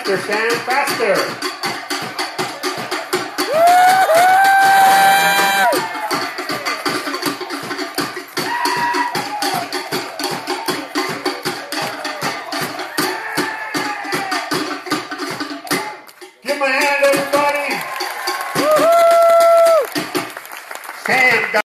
Faster, Sam, faster. Give him a hand, everybody. Sam.